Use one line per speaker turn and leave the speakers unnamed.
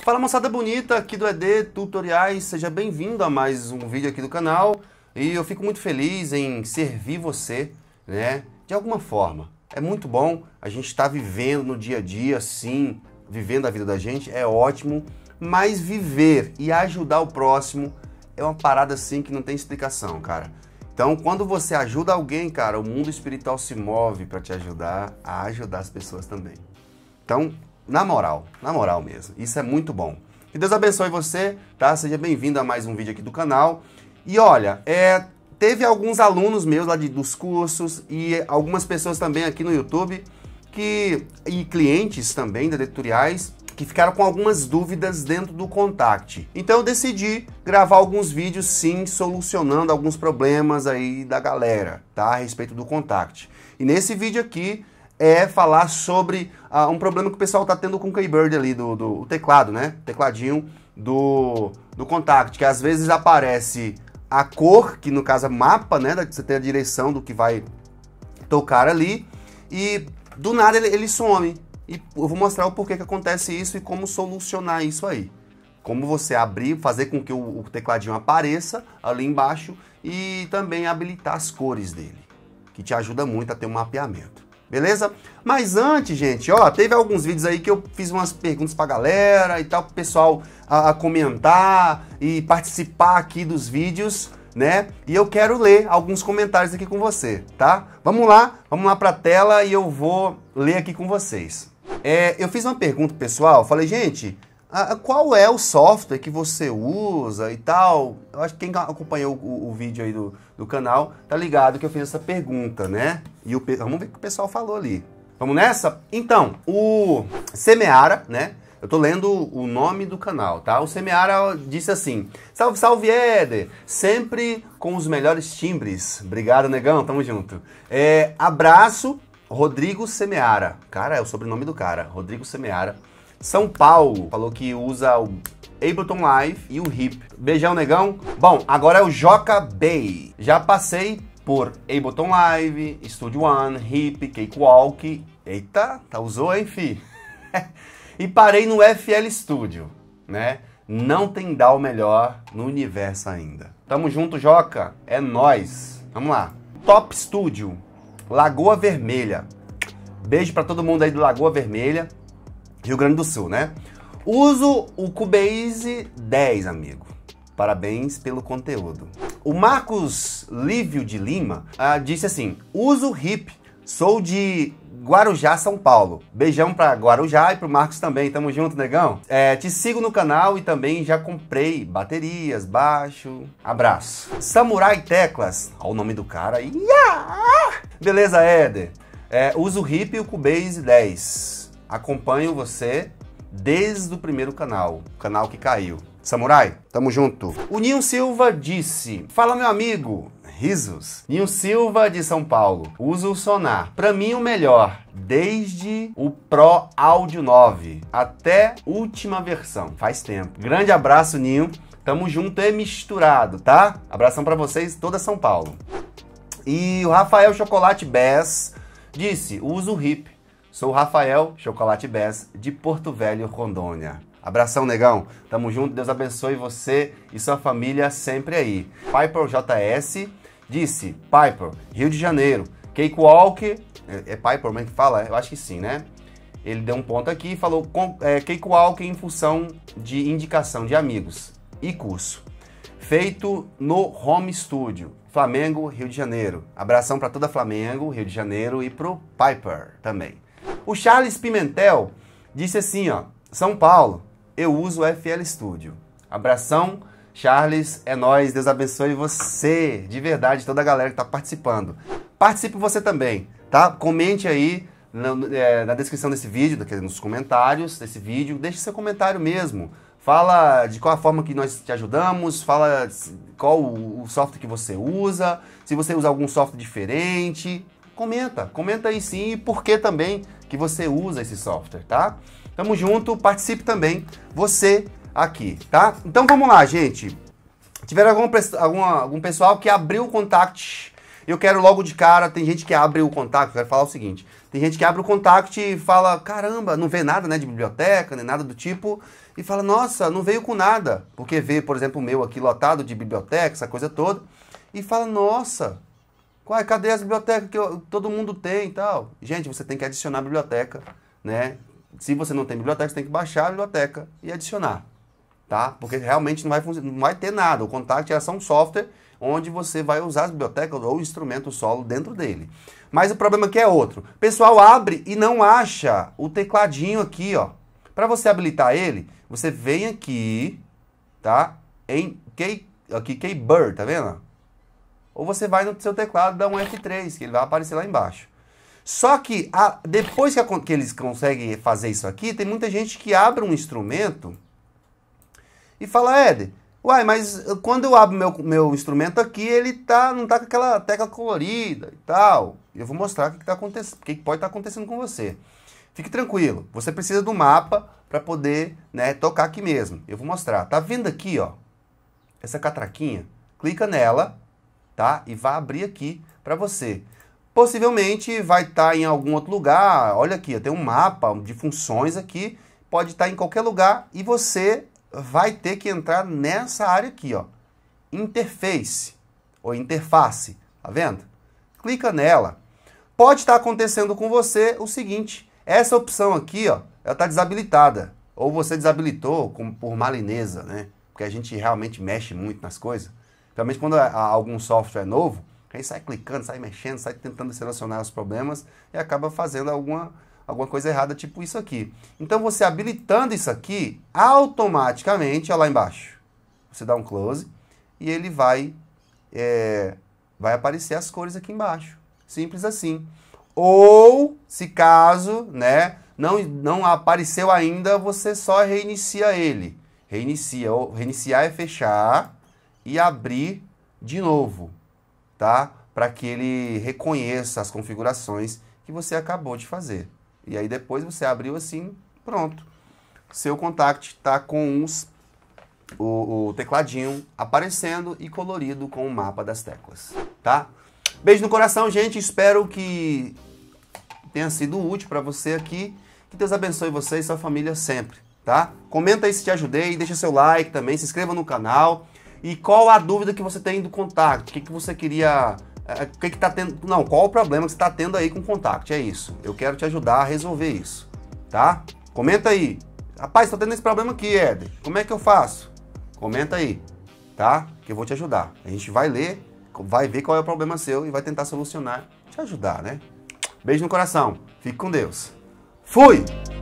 Fala moçada bonita aqui do ED Tutoriais, seja bem-vindo a mais um vídeo aqui do canal e eu fico muito feliz em servir você, né, de alguma forma. É muito bom a gente estar vivendo no dia a dia, sim, vivendo a vida da gente, é ótimo, mas viver e ajudar o próximo é uma parada assim que não tem explicação, cara. Então, quando você ajuda alguém, cara, o mundo espiritual se move para te ajudar a ajudar as pessoas também. Então, na moral mesmo, isso é muito bom. Que Deus abençoe você, tá? Seja bem-vindo a mais um vídeo aqui do canal. E olha, teve alguns alunos meus lá dos cursos e algumas pessoas também aqui no YouTube e clientes também da Tutoriais que ficaram com algumas dúvidas dentro do Contact. Então eu decidi gravar alguns vídeos sim, solucionando alguns problemas aí da galera, tá? A respeito do Contact. E nesse vídeo aqui falar sobre um problema que o pessoal tá tendo com o Keybird ali, do teclado, né? Tecladinho do Contact, que às vezes aparece a cor, que no caso é mapa, né? Você tem a direção do que vai tocar ali, e do nada ele some. E eu vou mostrar o porquê que acontece isso e como solucionar isso aí. Como você abrir, fazer com que o tecladinho apareça ali embaixo e também habilitar as cores dele, que te ajuda muito a ter um mapeamento. Beleza? Mas antes, gente, ó, teve alguns vídeos aí que eu fiz umas perguntas pra galera e tal, pro pessoal comentar e participar aqui dos vídeos, né? E eu quero ler alguns comentários aqui com você, tá? Vamos lá pra tela e eu vou ler aqui com vocês. Eu fiz uma pergunta pessoal, falei, gente, qual é o software que você usa e tal? Eu acho que quem acompanhou o vídeo aí do canal tá ligado que eu fiz essa pergunta, né? E vamos ver o que o pessoal falou ali. Vamos nessa? Então, o Semeara, né? Eu tô lendo o nome do canal, tá? O Semeara disse assim: salve, salve, Éder! Sempre com os melhores timbres. Obrigado, negão, tamo junto. Abraço, Rodrigo Semeara. Cara, é o sobrenome do cara, Rodrigo Semeara. São Paulo, falou que usa o Ableton Live e o Hip. Beijão, negão. Bom, agora é o Joca Bay. Já passei por Ableton Live, Studio One, Hip, Cakewalk. Eita, usou, hein, fi? E parei no FL Studio, né? Não tem DAW melhor no universo ainda. Tamo junto, Joca. É nóis. Vamos lá. Top Studio, Lagoa Vermelha. Beijo pra todo mundo aí do Lagoa Vermelha, Rio Grande do Sul, né? Uso o Cubase 10, amigo. Parabéns pelo conteúdo. O Marcos Lívio de Lima disse assim: uso o Hip, sou de Guarujá, São Paulo. Beijão pra Guarujá e pro Marcos também. Tamo junto, negão. Te sigo no canal e também já comprei baterias, baixo. Abraço. Samurai Teclas. Olha o nome do cara aí. Beleza, Éder. Uso o Hip e o Cubase 10. Acompanho você desde o primeiro canal, o canal que caiu. Samurai, tamo junto. O Ninho Silva disse: fala, meu amigo. Risos. Ninho Silva de São Paulo. Uso o Sonar. Pra mim o melhor, desde o Pro Audio 9 até última versão. Faz tempo. Grande abraço, Ninho. Tamo junto e misturado, tá? Abração pra vocês, toda São Paulo. E o Rafael Chocolate Bass disse: uso o Hip. Sou o Rafael Chocolate Bass de Porto Velho, Rondônia. Abração, negão. Tamo junto. Deus abençoe você e sua família sempre aí. Piper JS disse: Piper, Rio de Janeiro. Cakewalk. É Piper, como é que fala? Eu acho que sim, né? Ele deu um ponto aqui e falou Cakewalk em função de indicação de amigos e curso. Feito no Home Studio. Flamengo, Rio de Janeiro. Abração para toda Flamengo, Rio de Janeiro e pro Piper também. O Charles Pimentel disse assim, ó: São Paulo, eu uso o FL Studio. Abração, Charles, é nóis, Deus abençoe você, de verdade, toda a galera que tá participando. Participe você também, tá? Comente aí na descrição desse vídeo, nos comentários desse vídeo, deixe seu comentário mesmo. Fala de qual a forma que nós te ajudamos, fala qual o software que você usa, se você usa algum software diferente. Comenta aí sim e por que também que você usa esse software, tá? Tamo junto, participe também, você aqui, tá? Então vamos lá, gente. Tiver algum pessoal que abriu o Contact, eu quero logo de cara, tem gente que abre o Contact, eu quero falar o seguinte, tem gente que abre o Contact e fala, caramba, não vê nada, né, de biblioteca, nem nada do tipo, e fala, nossa, não veio com nada, porque vê, por exemplo, o meu aqui lotado de biblioteca, essa coisa toda, e fala, nossa, cadê as bibliotecas que todo mundo tem e tal? Gente, você tem que adicionar a biblioteca, né? Se você não tem biblioteca, você tem que baixar a biblioteca e adicionar, tá? Porque realmente não vai ter nada. O Contact é só um software onde você vai usar as bibliotecas ou o instrumento solo dentro dele. Mas o problema aqui é outro. O pessoal abre e não acha o tecladinho aqui, ó. Para você habilitar ele, você vem aqui, tá? Em Keybird, tá vendo? Ou você vai no seu teclado e dá um F3, que ele vai aparecer lá embaixo. Só que depois que eles conseguem fazer isso aqui, tem muita gente que abre um instrumento e fala, Éder, uai, mas quando eu abro meu instrumento aqui, ele não tá com aquela tecla colorida e tal. Eu vou mostrar o que pode estar acontecendo com você. Fique tranquilo, você precisa do mapa para poder, né, tocar aqui mesmo. Eu vou mostrar. Tá vendo aqui, ó, essa catraquinha? Clica nela, tá? E vai abrir aqui para você. Possivelmente vai estar em algum outro lugar. Olha aqui, tem um mapa de funções aqui. Pode estar em qualquer lugar e você vai ter que entrar nessa área aqui, ó. Interface ou interface, tá vendo? Clica nela. Pode estar acontecendo com você o seguinte, essa opção aqui, ó, ela está desabilitada. Ou você desabilitou por malineza, né? Porque a gente realmente mexe muito nas coisas. Principalmente quando algum software é novo, a gente sai clicando, sai mexendo, sai tentando selecionar os problemas e acaba fazendo alguma coisa errada, tipo isso aqui. Então, você habilitando isso aqui, automaticamente, ó lá embaixo, você dá um close e ele vai aparecer as cores aqui embaixo. Simples assim. Ou, se caso, né, não apareceu ainda, você só reinicia ele. Reiniciar é fechar e abrir de novo, tá? Para que ele reconheça as configurações que você acabou de fazer. E aí depois você abriu assim, pronto. Seu Contact está com o tecladinho aparecendo e colorido com o mapa das teclas, tá? Beijo no coração, gente. Espero que tenha sido útil para você aqui. Que Deus abençoe você e sua família sempre, tá? Comenta aí se te ajudei, deixa seu like também, se inscreva no canal. E qual a dúvida que você tem do Contact? O que você queria... qual o problema que você está tendo aí com o Contact? É isso. Eu quero te ajudar a resolver isso, tá? Comenta aí. Rapaz, estou tendo esse problema aqui, Éder. Como é que eu faço? Comenta aí, tá? Que eu vou te ajudar. A gente vai ler, vai ver qual é o problema seu e vai tentar solucionar, te ajudar, né? Beijo no coração. Fique com Deus. Fui!